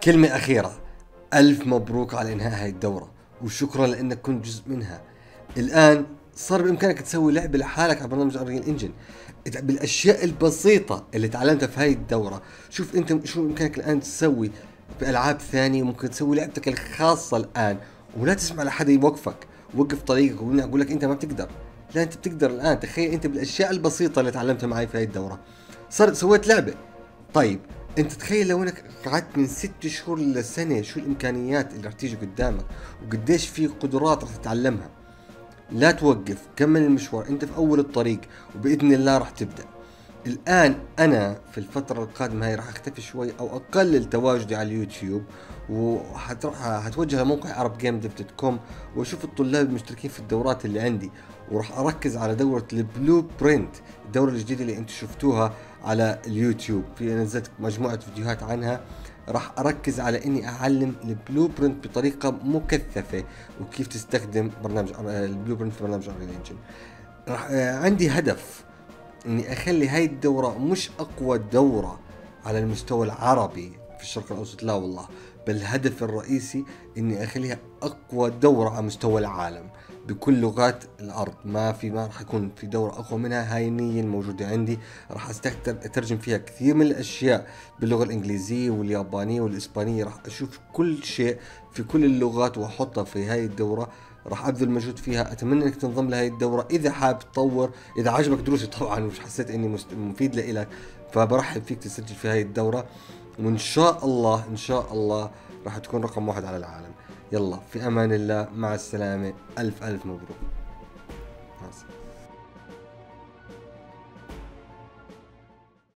كلمة أخيرة، ألف مبروك على إنهاء هاي الدورة، وشكرا لأنك كنت جزء منها. الآن صار بإمكانك تسوي لعبة لحالك على برنامج أنريل إنجن بالأشياء البسيطة اللي تعلمتها في هاي الدورة. شوف أنت شو بإمكانك الآن تسوي بألعاب ثانية، ممكن تسوي لعبتك الخاصة الآن، ولا تسمع لحد يوقفك. وقف طريقك ويقول لك أنت ما بتقدر. لا، أنت بتقدر الآن. تخيل أنت بالأشياء البسيطة اللي تعلمتها معي في هاي الدورة صرت سويت لعبة. طيب انت تخيل لو انك قعدت من 6 شهور لسنة، شو الامكانيات اللي رح تيجي قدامك وقديش في قدرات رح تتعلمها. لا توقف، كمل المشوار، انت في اول الطريق وباذن الله رح تبدأ. الان انا في الفترة القادمة هاي رح اختفي شوي او اقلل تواجدي على اليوتيوب، هتوجه لموقع arabgamedeve.com واشوف الطلاب المشتركين في الدورات اللي عندي، وراح اركز على دورة البلو برنت، الدورة الجديدة اللي انتم شفتوها على اليوتيوب، في نزلت مجموعة فيديوهات عنها. راح اركز على اني اعلم البلو برنت بطريقة مكثفة، وكيف تستخدم برنامج البلو برنت في برنامج انريل انجن. راح عندي هدف اني اخلي هاي الدورة مش اقوى دورة على المستوى العربي في الشرق الاوسط، لا والله، بل الهدف الرئيسي اني اخليها اقوى دورة على مستوى العالم بكل لغات الارض. ما راح يكون في دورة اقوى منها. هاي النية الموجودة عندي. راح اترجم فيها كثير من الاشياء باللغة الانجليزية واليابانية والاسبانية. راح اشوف كل شيء في كل اللغات واحطها في هاي الدورة. راح ابذل مجهود فيها. اتمنى انك تنضم لهي الدورة اذا حاب تطور، اذا عجبك دروسي طبعا ومش حسيت اني مفيد لإلك، فبرحب فيك تسجل في هاي الدورة. وان شاء الله ان شاء الله راح تكون رقم واحد على العالم. يلا، في امان الله، مع السلامة، الف الف مبروك. مع السلامة.